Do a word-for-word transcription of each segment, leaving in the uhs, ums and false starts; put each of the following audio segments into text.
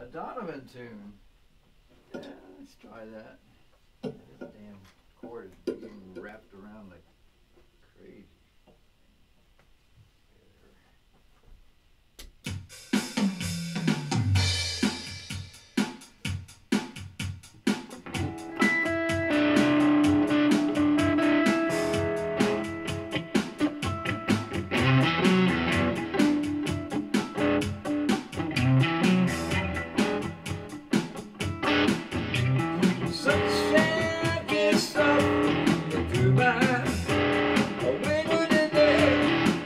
Donovan Tune. Yeah, let's try that. This damn cord is getting wrapped around like crazy. Sunshine gets up through my window today.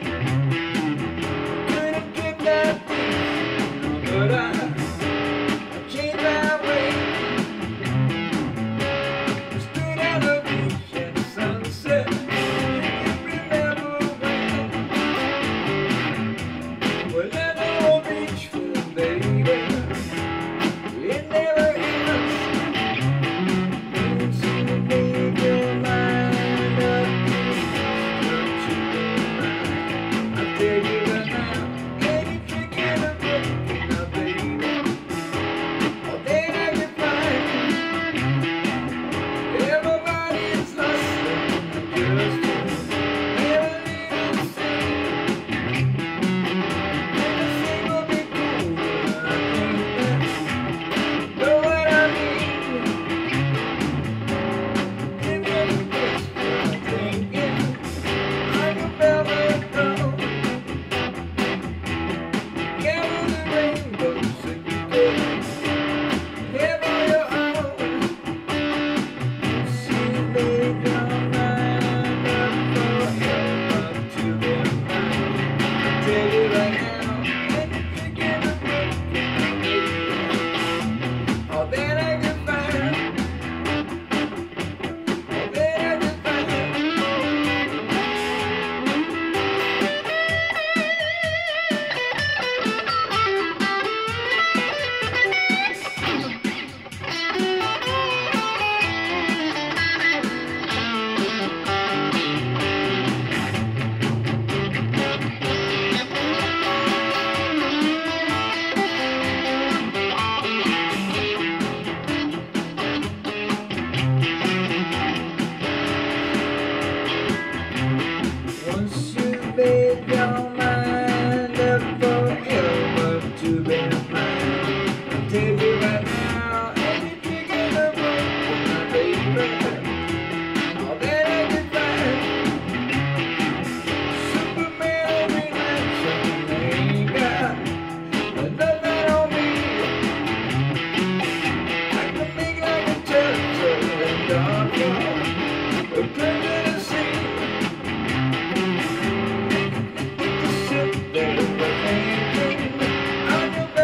Couldn't get that peace, but I, I changed my way. Stood on the beach at sunset. Remember when? Well, at the old beach with baby, it never ends. Once you made your mind up forever to be mine, I'll tell you right now, every trick in the book for my baby, all that I can find. Superman every night, something ain't got nothing on me. I can make like a turtle and dark wall, a pretty to see. Sit there, but ain't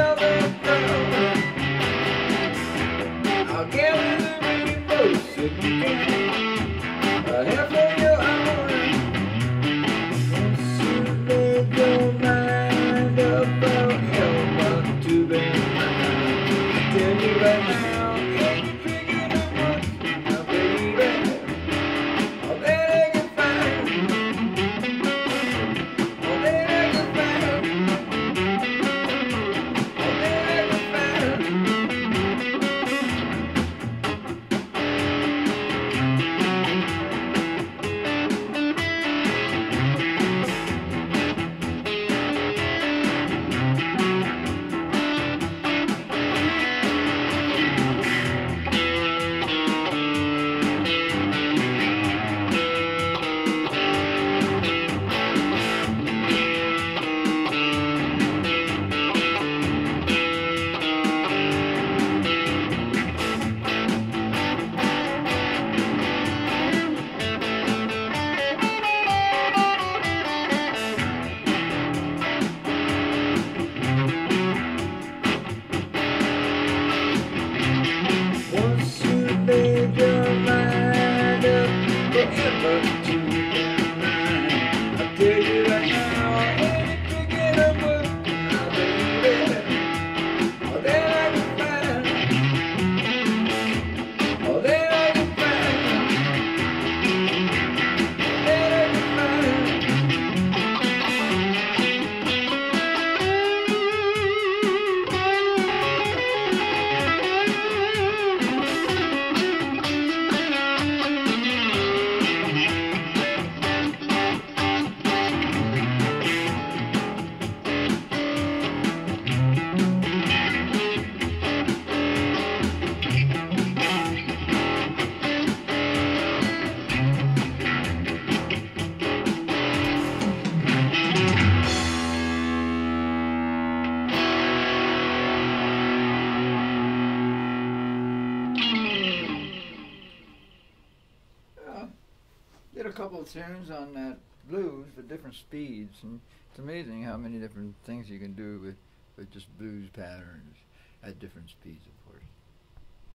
Did a couple of tunes on that blues for different speeds, and it's amazing how many different things you can do with, with just blues patterns at different speeds, of course.